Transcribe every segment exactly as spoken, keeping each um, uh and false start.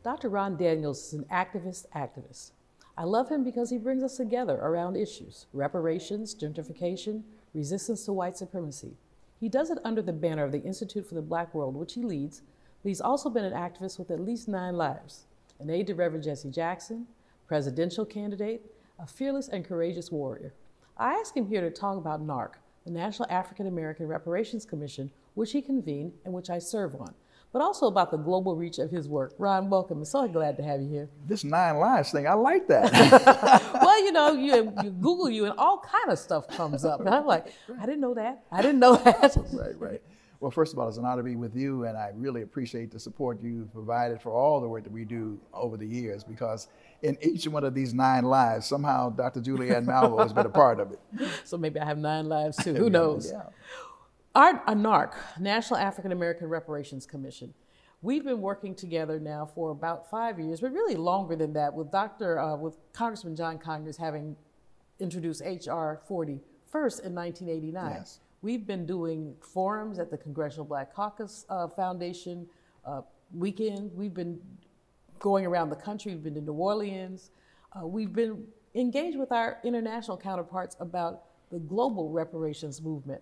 Doctor Ron Daniels is an activist activist. I love him because he brings us together around issues: reparations, gentrification, resistance to white supremacy. He does it under the banner of the Institute for the Black World, which he leads, but he's also been an activist with at least nine lives, an aide to Reverend Jesse Jackson, presidential candidate, a fearless and courageous warrior. I asked him here to talk about NAARC, the National African American Reparations Commission, which he convened and which I serve on, but also about the global reach of his work. Ron, welcome. I'm so glad to have you here. This nine lives thing, I like that. Well, you know, you, you Google you and all kind of stuff comes up. And I'm like, I didn't know that. I didn't know that. Right, right. Well, first of all, it's an honor to be with you, and I really appreciate the support you've provided for all the work that we do over the years, because in each one of these nine lives, somehow Doctor Julianne Malveaux has been a part of it. So maybe I have nine lives too, who knows? Yeah. Our NAARC, National African American Reparations Commission, we've been working together now for about five years, but really longer than that, with Doctor Uh, with Congressman John Conyers having introduced H R forty first in nineteen eighty-nine. Yes. We've been doing forums at the Congressional Black Caucus uh, Foundation uh, weekend. We've been going around the country. We've been to New Orleans. Uh, we've been engaged with our international counterparts about the global reparations movement.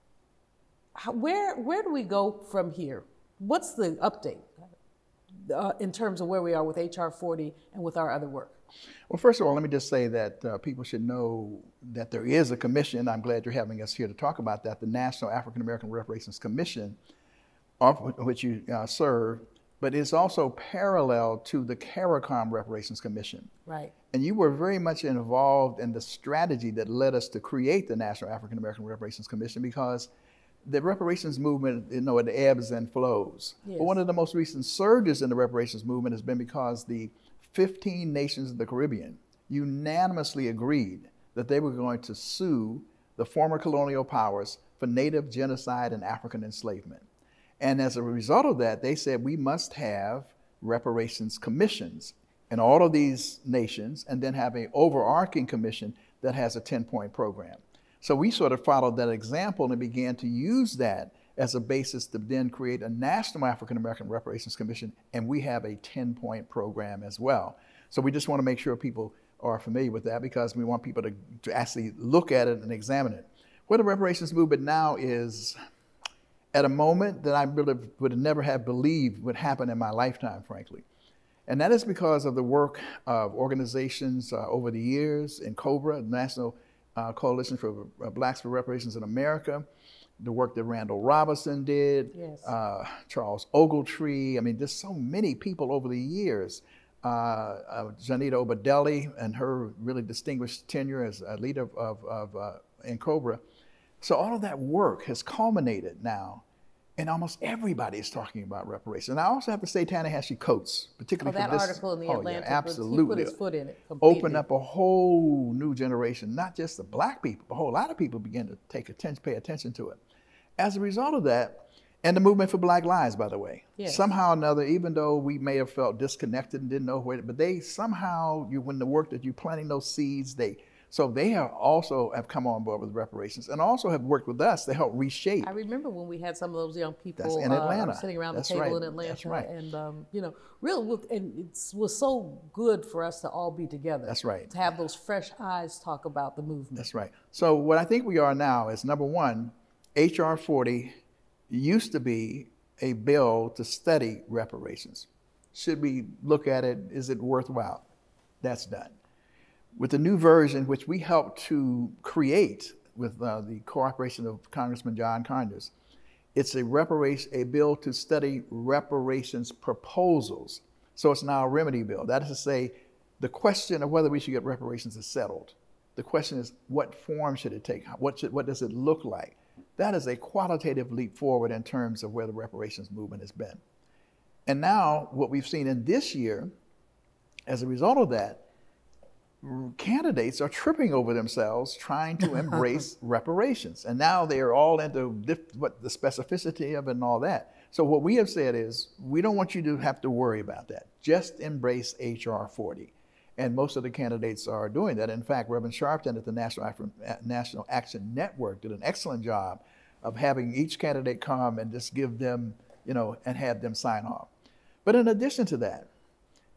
How, where, where do we go from here? What's the update uh, in terms of where we are with H R forty and with our other work? Well, first of all, let me just say that uh, people should know that there is a commission. I'm glad you're having us here to talk about that, the National African American Reparations Commission, of which you uh, serve, but it's also parallel to the CARICOM Reparations Commission. Right. And you were very much involved in the strategy that led us to create the National African American Reparations Commission, because the reparations movement, you know, it ebbs and flows. Yes. But one of the most recent surges in the reparations movement has been because the fifteen nations of the Caribbean unanimously agreed that they were going to sue the former colonial powers for native genocide and African enslavement. And as a result of that, they said we must have reparations commissions in all of these nations, and then have an overarching commission that has a ten-point program. So we sort of followed that example and began to use that as a basis to then create a National African American Reparations Commission, and we have a ten-point program as well. So we just want to make sure people are familiar with that, because we want people to, to actually look at it and examine it. Where the reparations movement now is at a moment that I really would never have believed would happen in my lifetime, frankly. And that is because of the work of organizations uh, over the years in COBRA, National uh, Coalition for uh, Blacks for Reparations in America, the work that Randall Robinson did, yes. uh, Charles Ogletree. I mean, there's so many people over the years. Uh, uh, Janita Obadelli and her really distinguished tenure as a leader of, of, of uh, in COBRA. So all of that work has culminated now, and almost everybody is talking about reparations. And I also have to say Ta-Nehisi Coates, particularly oh, for that this. article in the oh, Atlantic, yeah, absolutely. he put his foot in it completely. Opened up a whole new generation, not just the Black people, but a whole lot of people began to take attention, pay attention to it. As a result of that, and the movement for Black Lives, by the way, yes. somehow or another, even though we may have felt disconnected and didn't know where, but they somehow, you, when the work that you're planting those seeds, they, so they have also have come on board with reparations, and also have worked with us to help reshape. I remember when we had some of those young people That's in Atlanta. Uh, sitting around That's the table right. in Atlanta, That's right. and um, you know, really, and it was so good for us to all be together. That's right. To have those fresh eyes talk about the movement. That's right. So what I think we are now is, number one, H R forty used to be a bill to study reparations. Should we look at it? Is it worthwhile? That's done. With the new version, which we helped to create with uh, the cooperation of Congressman John Conyers, it's a reparation, a bill to study reparations proposals. So it's now a remedy bill. That is to say, the question of whether we should get reparations is settled. The question is, what form should it take? What, should, what does it look like? That is a qualitative leap forward in terms of where the reparations movement has been. And now what we've seen in this year, as a result of that, candidates are tripping over themselves trying to embrace reparations. And now they are all into what the specificity of it and all that. So what we have said is, we don't want you to have to worry about that. Just embrace H R forty. And most of the candidates are doing that. In fact, Reverend Sharpton at the National, Afri National Action Network did an excellent job of having each candidate come and just give them, you know, and have them sign off. But in addition to that,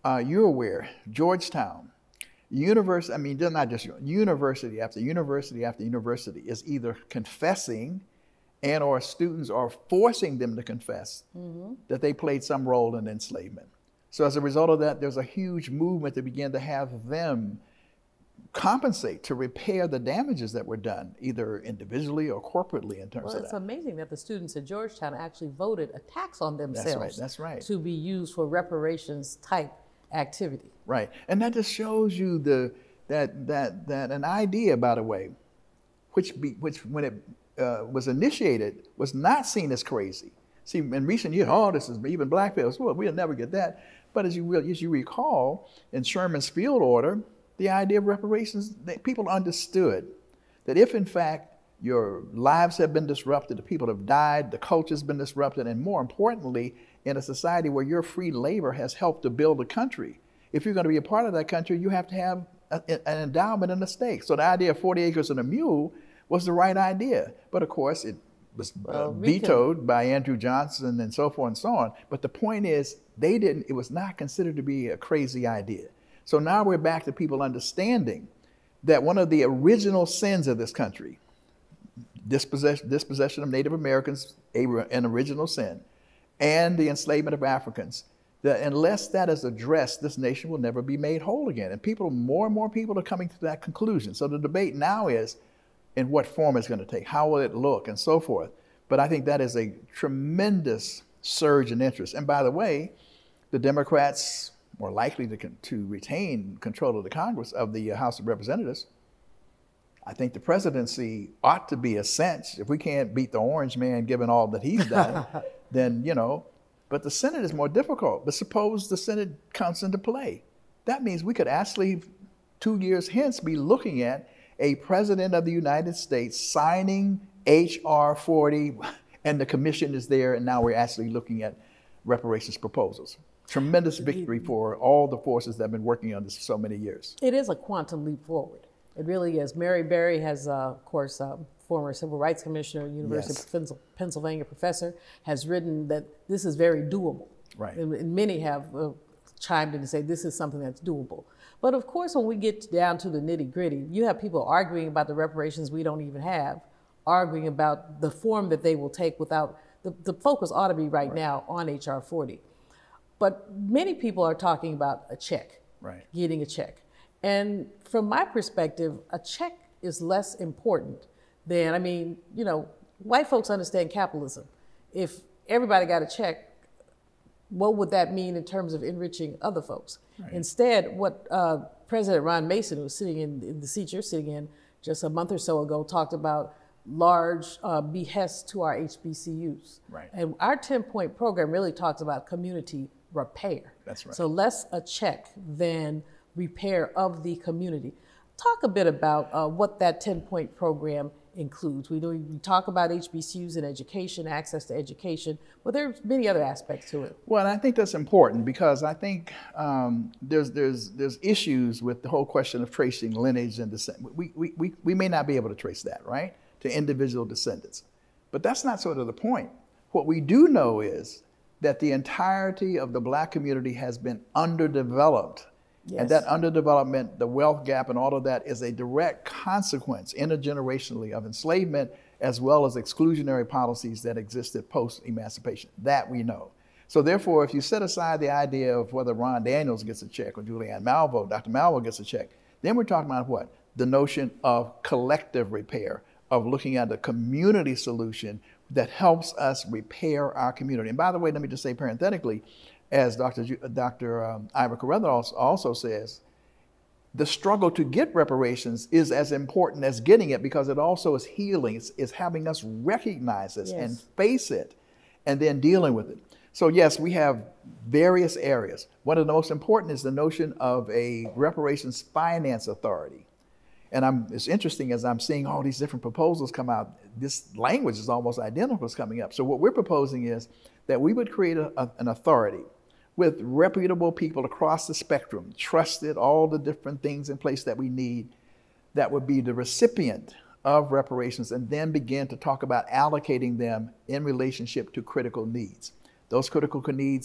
uh, you're aware, Georgetown, university, I mean, they're not just university after university after university is either confessing and or students are forcing them to confess mm-hmm. that they played some role in enslavement. So as a result of that, there's a huge movement to begin to have them compensate, to repair the damages that were done, either individually or corporately in terms well, of that. It's amazing that the students at Georgetown actually voted a tax on themselves. That's right, that's right. To be used for reparations type activity. Right, and that just shows you the that that that an idea, by the way, which be, which when it uh, was initiated was not seen as crazy. See, in recent years, oh, this is even black folks. Well, we'll never get that. But as you will, as you recall, in Sherman's field order, the idea of reparations, that people understood that if in fact your lives have been disrupted, the people have died, the culture's been disrupted, and more importantly, in a society where your free labor has helped to build a country, if you're going to be a part of that country, you have to have a, an endowment and a stake. So the idea of forty acres and a mule was the right idea. But of course, it was uh, well, vetoed can... by Andrew Johnson and so forth and so on. But the point is, they didn't, it was not considered to be a crazy idea. So now we're back to people understanding that one of the original sins of this country, dispossession, dispossession of Native Americans, an original sin, and the enslavement of Africans, that unless that is addressed, this nation will never be made whole again. And people, more and more people are coming to that conclusion. So the debate now is in what form it's going to take, how will it look, and so forth. But I think that is a tremendous surge in interest. And by the way, the Democrats more likely to, to retain control of the Congress, of the House of Representatives. I think the presidency ought to be a cinch. If we can't beat the orange man, given all that he's done, then, you know, but the Senate is more difficult. But suppose the Senate comes into play. That means we could actually, two years hence, be looking at a president of the United States signing H R forty, and the commission is there, and now we're actually looking at reparations proposals. Tremendous victory for all the forces that have been working on this for so many years. It is a quantum leap forward. It really is. Mary Berry has, uh, of course, uh, former Civil Rights Commissioner, University yes. of Pennsylvania professor, has written that this is very doable. Right. And, and many have uh, chimed in to say this is something that's doable. But of course, when we get down to the nitty gritty, you have people arguing about the reparations we don't even have, arguing about the form that they will take without, the, the focus ought to be right, right now on H R forty. But many people are talking about a check, right. getting a check. And from my perspective, a check is less important than, I mean, you know, white folks understand capitalism. If everybody got a check, what would that mean in terms of enriching other folks? Right. Instead, what uh, President Ron Mason, who was sitting in, in the seat you're sitting in just a month or so ago, talked about large uh, behests to our H B C Us. Right. And our ten-point program really talks about community repair. That's right. So less a check than repair of the community. Talk a bit about uh, what that ten-point program includes. We, do, we talk about H B C Us and education, access to education, but there's many other aspects to it. Well, and I think that's important because I think um, there's, there's, there's issues with the whole question of tracing lineage and descent. We, we, we, we may not be able to trace that, right, to individual descendants. But that's not sort of the point. What we do know is that the entirety of the Black community has been underdeveloped. Yes. And that underdevelopment, the wealth gap and all of that is a direct consequence intergenerationally of enslavement as well as exclusionary policies that existed post-emancipation. That we know. So therefore, if you set aside the idea of whether Ron Daniels gets a check or Julianne Malveaux, Doctor Malveaux gets a check, then we're talking about what? The notion of collective repair, of looking at a community solution that helps us repair our community. And by the way, let me just say parenthetically, as Doctor Ju Doctor Um, Ira Carruthers also says, the struggle to get reparations is as important as getting it because it also is healing. It's, it's having us recognize this yes. and face it and then dealing with it. So yes, we have various areas. One of the most important is the notion of a reparations finance authority. And I'm, it's interesting as I'm seeing all these different proposals come out, this language is almost identical is coming up. So what we're proposing is that we would create a, a, an authority with reputable people across the spectrum, trusted, all the different things in place that we need, that would be the recipient of reparations and then begin to talk about allocating them in relationship to critical needs. Those critical needs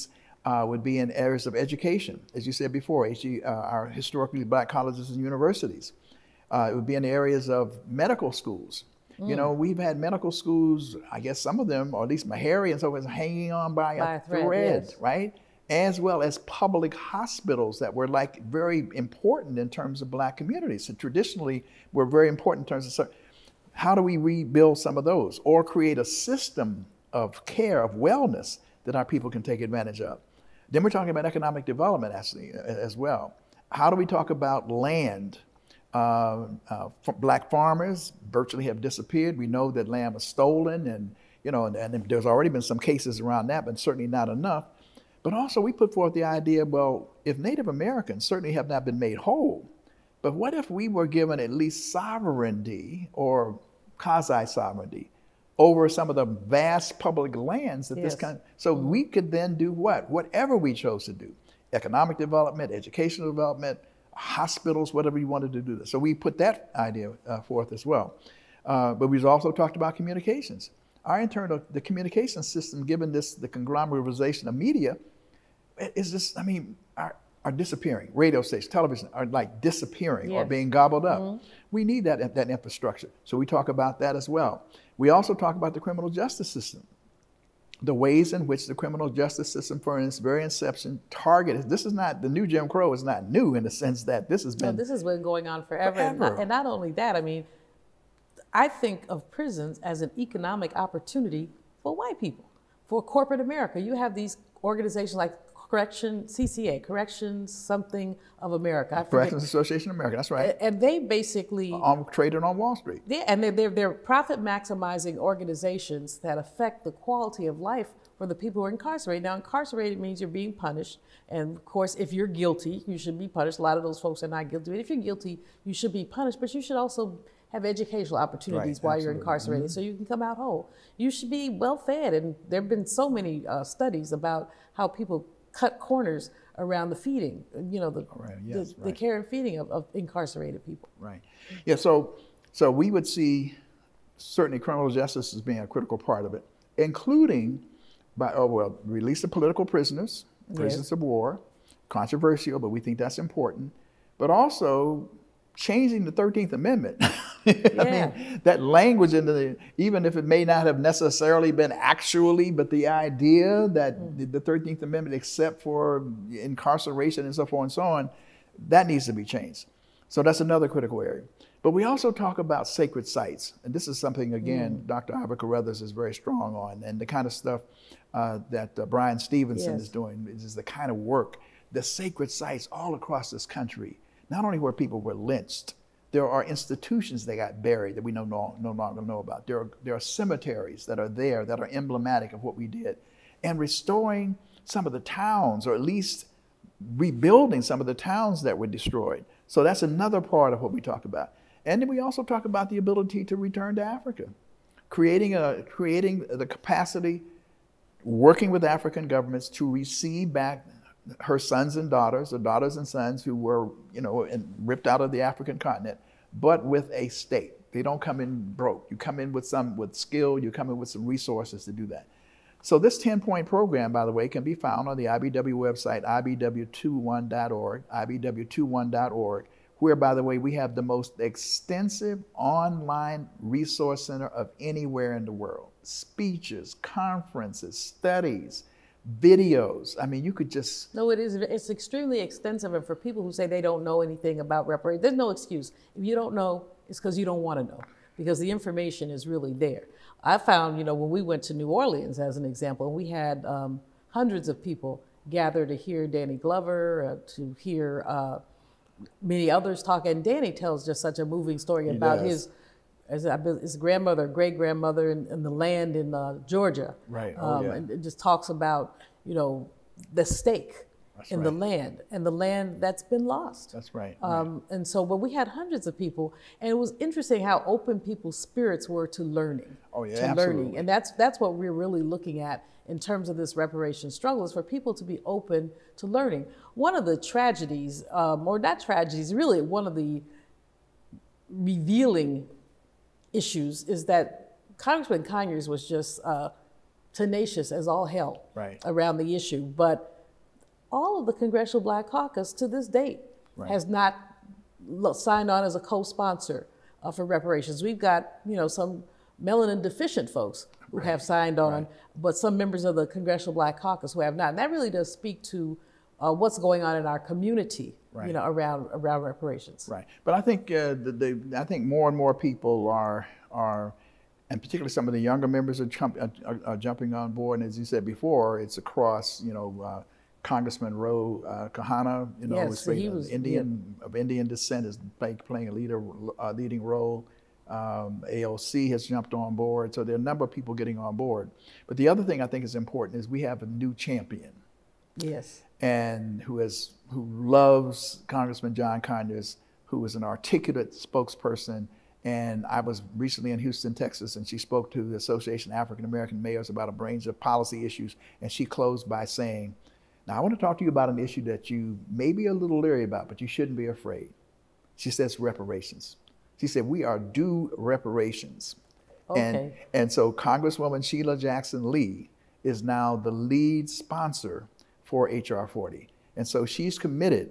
uh, would be in areas of education, as you said before, H E, uh, our historically black colleges and universities. Uh, it would be in the areas of medical schools. Mm. You know, we've had medical schools, I guess some of them, or at least Meharry and so forth, hanging on by, by a thread, thread yes. right? As well as public hospitals that were like very important in terms of black communities. And traditionally were very important in terms of, how do we rebuild some of those or create a system of care, of wellness that our people can take advantage of? Then we're talking about economic development actually, as well. How do we talk about land? Uh, uh, black farmers virtually have disappeared. We know that land was stolen, and you know, and, and there's already been some cases around that, but certainly not enough. But also we put forth the idea, well, if Native Americans certainly have not been made whole, but what if we were given at least sovereignty or quasi-sovereignty over some of the vast public lands that yes. this kind of, so mm-hmm. we could then do what? Whatever we chose to do. Economic development, educational development, hospitals, whatever you wanted to do this. So we put that idea uh, forth as well. Uh, but we've also talked about communications. Our internal, the communication system, given this, the conglomeratization of media, is just, I mean, are, are disappearing. Radio stations, television are like disappearing yes. or being gobbled up. Mm-hmm. We need that, that infrastructure. So we talk about that as well. We also talk about the criminal justice system. The ways in which the criminal justice system, from its very inception, targeted. This is not, the new Jim Crow is not new in the sense that this has been. No, this has been going on forever. forever. And, not, and not only that, I mean, I think of prisons as an economic opportunity for white people, for corporate America. You have these organizations like Correction, C C A, Corrections something of America. I Corrections Association of America, that's right. And they basically... On, traded on Wall Street. Yeah, and they're, they're, they're profit-maximizing organizations that affect the quality of life for the people who are incarcerated. Now, incarcerated means you're being punished. And of course, if you're guilty, you should be punished. A lot of those folks are not guilty. But if you're guilty, you should be punished. But you should also have educational opportunities right, while absolutely. You're incarcerated, mm-hmm. so you can come out whole. You should be well-fed. And there have been so many uh, studies about how people cut corners around the feeding, you know, the, right, yes, the, right. the care and feeding of, of incarcerated people. Right. Yeah, so so we would see certainly criminal justice as being a critical part of it, including by, oh, well, release of political prisoners, prisoners yes. of war, controversial, but we think that's important, but also changing the thirteenth Amendment. I yeah. mean, that language in the, even if it may not have necessarily been actually, but the idea that mm. the thirteenth Amendment, except for incarceration and so forth and so on, that needs to be changed. So that's another critical area. But we also talk about sacred sites. And this is something, again, mm. Doctor Ivor Carruthers is very strong on, and the kind of stuff uh, that uh, Brian Stevenson yes. is doing is the kind of work, the sacred sites all across this country, not only where people were lynched, there are institutions that got buried that we no, no, no longer know about. There are, there are cemeteries that are there that are emblematic of what we did. And restoring some of the towns, or at least rebuilding some of the towns that were destroyed. So that's another part of what we talk about. And then we also talk about the ability to return to Africa, creating, a, creating the capacity, working with African governments to receive back her sons and daughters, or daughters and sons who were, you know, and ripped out of the African continent, but with a state. They don't come in broke. You come in with some, with skill, you come in with some resources to do that. So this ten-point program, by the way, can be found on the I B W website, I B W twenty-one dot org, I B W twenty-one dot org, where, by the way, we have the most extensive online resource center of anywhere in the world. Speeches, conferences, studies, videos. I mean, you could just... No, it is. It's extremely extensive. And for people who say they don't know anything about reparations, there's no excuse. If you don't know, it's because you don't want to know, because the information is really there. I found, you know, when we went to New Orleans, as an example, we had um, hundreds of people gather to hear Danny Glover, uh, to hear uh, many others talk. And Danny tells just such a moving story he about does. his his grandmother, great-grandmother in, in the land in uh, Georgia. Right. Oh, um, yeah. And it just talks about, you know, the stake that's in right. the land, and the land that's been lost. That's right. Um, right. And so, but we had hundreds of people, and it was interesting how open people's spirits were to learning. Oh, yeah, to absolutely. learning. And that's, that's what we're really looking at in terms of this reparation struggle, is for people to be open to learning. One of the tragedies, um, or not tragedies, really one of the revealing issues is that Congressman Conyers was just uh, tenacious as all hell right. around the issue. But all of the Congressional Black Caucus to this date right. has not signed on as a co-sponsor uh, for reparations. We've got, you know, some melanin deficient folks who right. have signed on, right. but some members of the Congressional Black Caucus who have not. And that really does speak to uh, what's going on in our community, right. you know, around around reparations. Right. But I think uh, the, the I think more and more people are are, and particularly some of the younger members are, jump, are, are jumping on board. And as you said before, it's across, you know. Uh, Congressman Ro uh, Kahana, you know, yes, was, so he was Indian yeah. of Indian descent, is play, playing a leader, uh, leading role. Um, A O C has jumped on board, so there are a number of people getting on board. But the other thing I think is important is we have a new champion. Yes. And who has who loves Congressman John Conyers, who is an articulate spokesperson. And I was recently in Houston, Texas, and she spoke to the Association of African American Mayors about a range of policy issues, and she closed by saying, now, I want to talk to you about an issue that you may be a little leery about, but you shouldn't be afraid. She says reparations. She said, we are due reparations. Okay. And, and so Congresswoman Sheila Jackson Lee is now the lead sponsor for H R forty. And so she's committed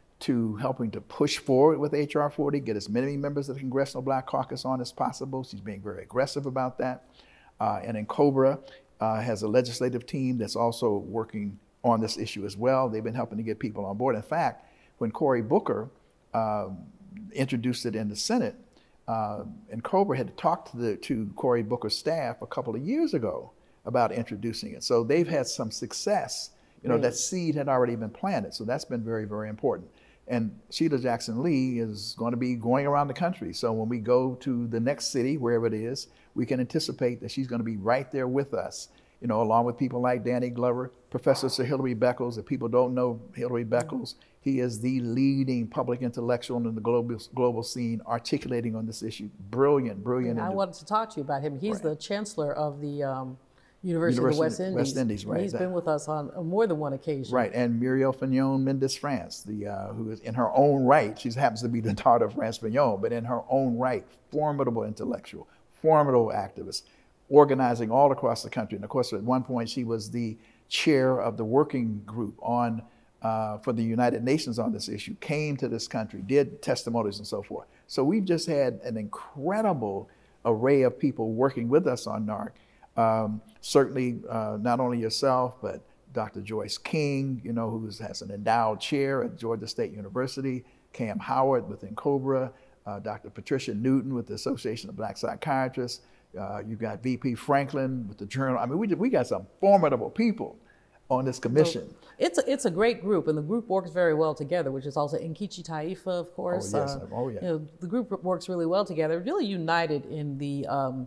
to helping to push forward with H R forty, get as many members of the Congressional Black Caucus on as possible. She's being very aggressive about that. Uh, and then COBRA uh, has a legislative team that's also working on this issue as well. They've been helping to get people on board. In fact, when Cory Booker uh, introduced it in the Senate, uh, and COBRA had talked to, the, to Cory Booker's staff a couple of years ago about introducing it. So they've had some success. You know, right. that seed had already been planted. So that's been very, very important. And Sheila Jackson Lee is going to be going around the country. So when we go to the next city, wherever it is, we can anticipate that she's going to be right there with us, you know, along with people like Danny Glover, Professor Sir Hilary Beckles. If people don't know Hilary Beckles, he is the leading public intellectual in the global global scene, articulating on this issue. Brilliant, brilliant. I wanted to talk to you about him. He's right. the chancellor of the um, University, University of the West Indies. West Indies, right. He's that. been with us on more than one occasion. Right, and Muriel Fignon Mendes France, the uh, who is in her own right, she happens to be the daughter of France Fignon, but in her own right, formidable intellectual, formidable activist, organizing all across the country. And of course, at one point, she was the chair of the working group on uh, for the United Nations on this issue, came to this country, did testimonies and so forth. So we've just had an incredible array of people working with us on NAARC. Um, certainly, uh, not only yourself, but Doctor Joyce King, you know, who has an endowed chair at Georgia State University, Cam Howard within COBRA, uh, Doctor Patricia Newton with the Association of Black Psychiatrists. Uh, you've got V P Franklin with the Journal. I mean, we, we got some formidable people on this commission. So it's, a, it's a great group, and the group works very well together, which is also Nkechi Taifa, of course. Oh, yes. Uh, oh, yeah. You know, the group works really well together, really united in the, um,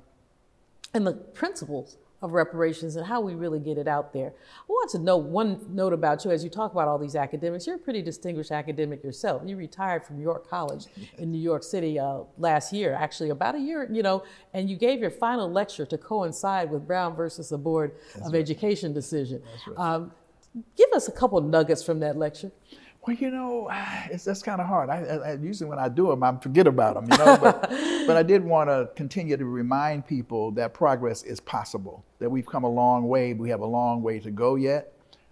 in the principles of reparations and how we really get it out there. I want to know one note about you as you talk about all these academics. You're a pretty distinguished academic yourself. You retired from York College in New York City uh, last year, actually about a year, you know, and you gave your final lecture to coincide with Brown versus the Board That's of right. Education decision. That's right. Um, give us a couple nuggets from that lecture. Well, you know, it's that's kind of hard. I, I usually when I do them, I forget about them, you know. But but I did want to continue to remind people that progress is possible. That we've come a long way. We have a long way to go yet.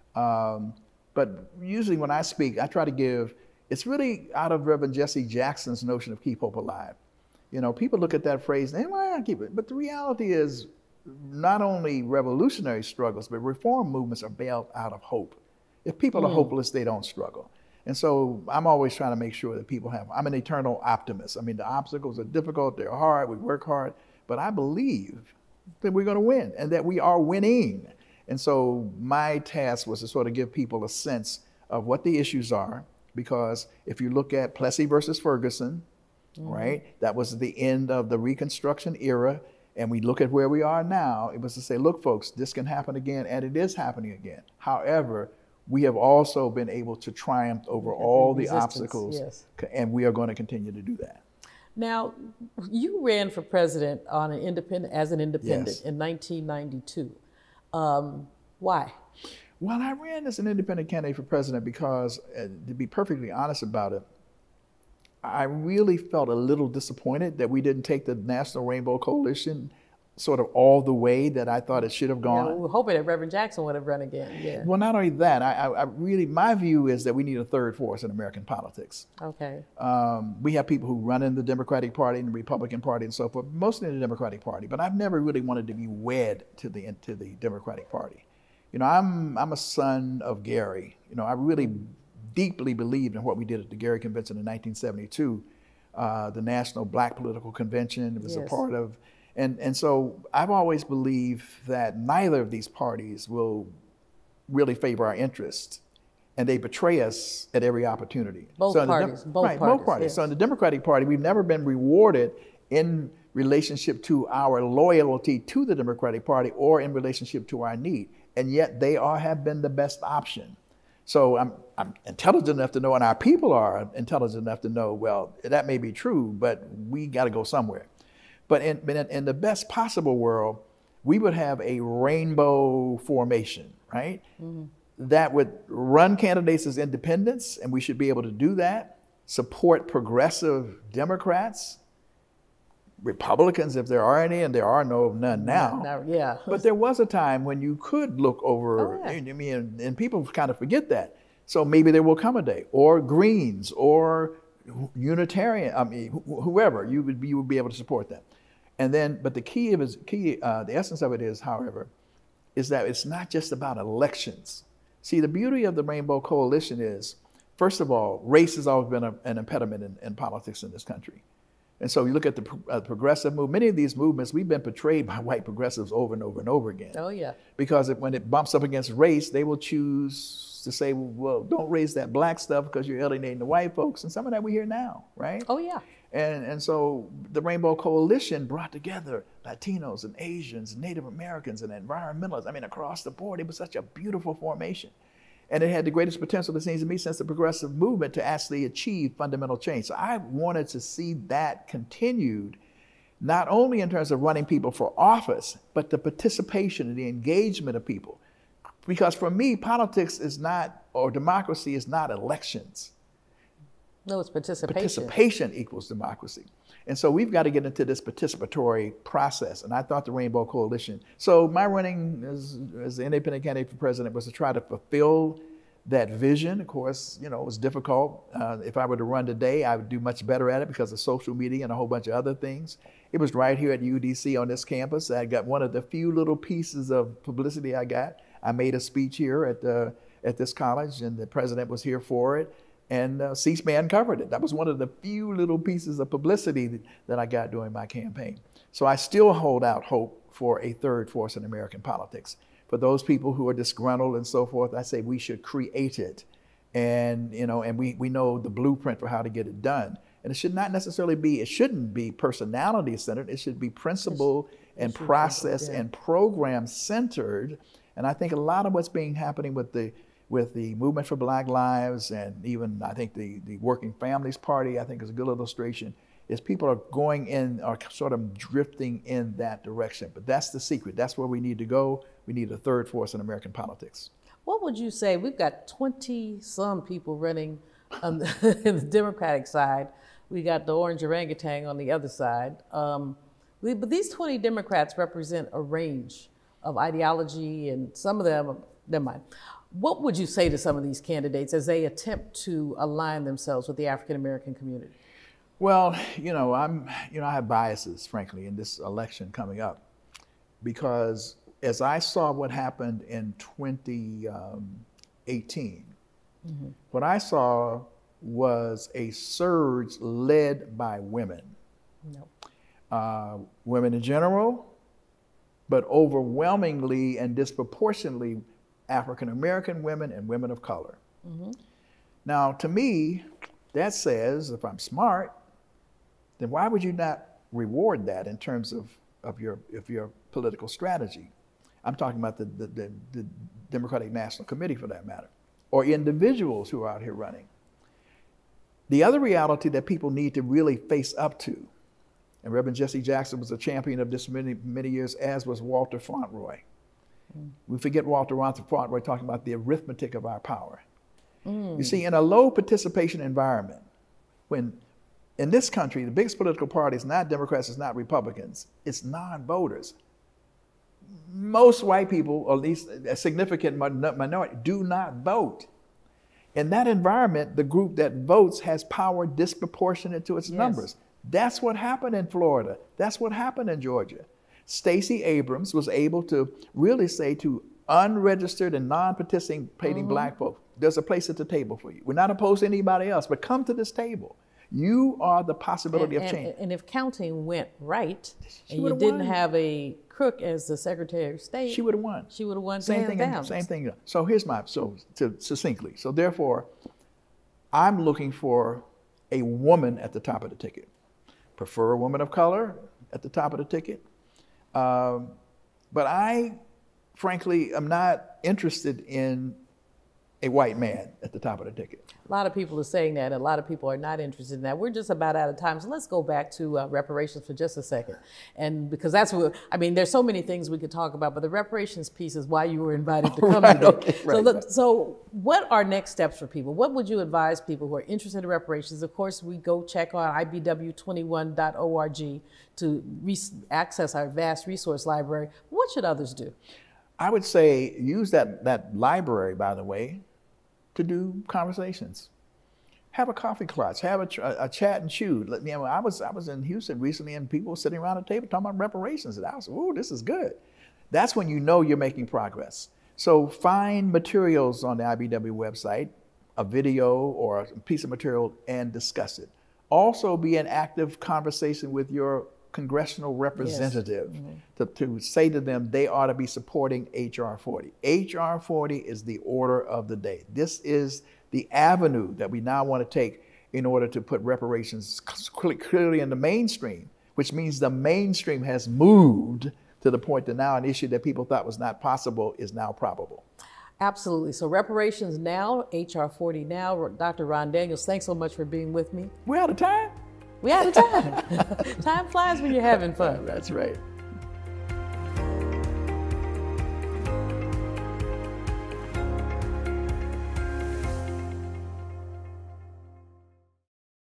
Um, but usually when I speak, I try to give. It's really out of Reverend Jesse Jackson's notion of keep hope alive. You know, people look at that phrase and why not keep it? But the reality is, not only revolutionary struggles, but reform movements are built out of hope. If people mm. are hopeless, they don't struggle. And so I'm always trying to make sure that people have, I'm an eternal optimist. I mean, the obstacles are difficult, they're hard, we work hard, but I believe that we're going to win and that we are winning. And so my task was to sort of give people a sense of what the issues are, because if you look at Plessy versus Ferguson, mm-hmm. right, that was the end of the Reconstruction era. And we look at where we are now, it was to say, look, folks, this can happen again, and it is happening again. However, we have also been able to triumph over all the obstacles, yes. and we are going to continue to do that. Now, you ran for president on an independent, as an independent yes. in nineteen ninety-two. Um, why? Well, I ran as an independent candidate for president because, uh, to be perfectly honest about it, I really felt a little disappointed that we didn't take the National Rainbow Coalition sort of all the way that I thought it should have gone. Yeah, we were hoping that Reverend Jackson would have run again. Yeah. Well, not only that, I, I, I really, my view is that we need a third force in American politics. Okay. Um, we have people who run in the Democratic Party and the Republican Party and so forth, mostly in the Democratic Party, but I've never really wanted to be wed to the, to the Democratic Party. You know, I'm, I'm a son of Gary. You know, I really deeply believed in what we did at the Gary Convention in nineteen seventy-two, uh, the National Black Political Convention. It was yes. a part of, and, and so I've always believed that neither of these parties will really favor our interests, and they betray us at every opportunity. Both so parties, the, both right, parties. Both parties. Yes. So in the Democratic Party, we've never been rewarded in relationship to our loyalty to the Democratic Party or in relationship to our need, and yet they all have been the best option. So I'm, I'm intelligent enough to know, and our people are intelligent enough to know, well, that may be true, but we got to go somewhere. But in, in, in the best possible world, we would have a rainbow formation, right? Mm-hmm. That would run candidates as independents, and we should be able to do that, support progressive Democrats, Republicans, if there are any, and there are no none now. No, yeah. But there was a time when you could look over, oh, yeah. I mean, and, and people kind of forget that. So maybe there will come a day, or Greens, or Unitarian, I mean, wh whoever, you would, be, you would be able to support that. And then, but the key of it, key, uh, the essence of it is, however, is that it's not just about elections. See, the beauty of the Rainbow Coalition is, first of all, race has always been a, an impediment in, in politics in this country. And so you look at the uh, progressive movement, many of these movements, we've been portrayed by white progressives over and over and over again. Oh, yeah. Because it, when it bumps up against race, they will choose to say, well, don't raise that black stuff because you're alienating the white folks. And some of that we hear now, right? Oh, yeah. And, and so the Rainbow Coalition brought together Latinos and Asians, Native Americans and environmentalists. I mean, across the board, it was such a beautiful formation. And it had the greatest potential, it seems to me, since the progressive movement to actually achieve fundamental change. So I wanted to see that continued, not only in terms of running people for office, but the participation and the engagement of people. Because for me, politics is not, or democracy is not elections. No, it's participation. Participation equals democracy. And so we've got to get into this participatory process. And I thought the Rainbow Coalition. So my running as, as the independent candidate for president was to try to fulfill that vision. Of course, you know, it was difficult. Uh, if I were to run today, I would do much better at it because of social media and a whole bunch of other things. It was right here at U D C on this campus. I got one of the few little pieces of publicity I got. I made a speech here at, the, at this college, and the president was here for it. And uh, C-SPAN covered it. That was one of the few little pieces of publicity that, that I got during my campaign. So I still hold out hope for a third force in American politics. For those people who are disgruntled and so forth, I say we should create it. And, you know, and we, we know the blueprint for how to get it done. And it should not necessarily be, it shouldn't be personality centered. It should be principle and process and program centered. And I think a lot of what's being happening with the with the Movement for Black Lives, and even I think the, the Working Families Party, I think is a good illustration, is people are going in, are sort of drifting in that direction. But that's the secret. That's where we need to go. We need a third force in American politics. What would you say? We've got twenty some people running on the, the Democratic side. We got the orange orangutan on the other side. Um, we, but these twenty Democrats represent a range of ideology, and some of them, never mind. What would you say to some of these candidates as they attempt to align themselves with the African American community? Well, you know, I'm, you know, I have biases, frankly, in this election coming up, because as I saw what happened in twenty eighteen, mm-hmm. what I saw was a surge led by women, no. uh, women in general, but overwhelmingly and disproportionately African American women and women of color. Mm-hmm. Now, to me, that says, if I'm smart, then why would you not reward that in terms of, of, your, of your political strategy? I'm talking about the, the, the, the Democratic National Committee, for that matter, or individuals who are out here running. The other reality that people need to really face up to, and Reverend Jesse Jackson was a champion of this many, many years, as was Walter Fauntleroy. Mm. We forget Walter Fauntleroy talking about the arithmetic of our power. Mm. You see, in a low participation environment, when in this country, the biggest political party is not Democrats, it's not Republicans, it's non-voters. most white people, or at least a significant minority, do not vote. In that environment, the group that votes has power disproportionate to its yes. numbers. That's what happened in Florida. That's what happened in Georgia. Stacey Abrams was able to really say to unregistered and non-participating mm-hmm. black folks, there's a place at the table for you. We're not opposed to anybody else, but come to this table. You are the possibility and, of change. And, and if counting went right, she and you didn't won. have a crook as the Secretary of State, she would have won. She would have won. Same thing. In, same thing. So here's my so to, succinctly. So therefore, I'm looking for a woman at the top of the ticket. Prefer a woman of color at the top of the ticket. Um, but I, frankly, am not interested in a white man at the top of the ticket. A lot of people are saying that. A lot of people are not interested in that. We're just about out of time, so let's go back to uh, reparations for just a second. And because that's what, I mean, there's so many things we could talk about, but the reparations piece is why you were invited to come right, today. Okay, right, so, look, right. so what are next steps for people? What would you advise people who are interested in reparations? Of course, we go check on I B W twenty-one dot org to access our vast resource library. What should others do? I would say use that, that library, by the way, to do conversations. Have a coffee clutch, have a, a, a chat and chew. You know, I was I was in Houston recently and people were sitting around a table talking about reparations and I was, ooh, this is good. That's when you know you're making progress. So find materials on the I B W website, a video or a piece of material, and discuss it. Also be in active conversation with your congressional representative yes. mm-hmm. to, to say to them they ought to be supporting H R forty. H R forty is the order of the day. This is the avenue that we now want to take in order to put reparations clearly in the mainstream, which means the mainstream has moved to the point that now an issue that people thought was not possible is now probable. Absolutely. So reparations now, H R forty now. Doctor Ron Daniels, thanks so much for being with me. We're out of time. We're out of time. Time flies when you're having fun. That's right.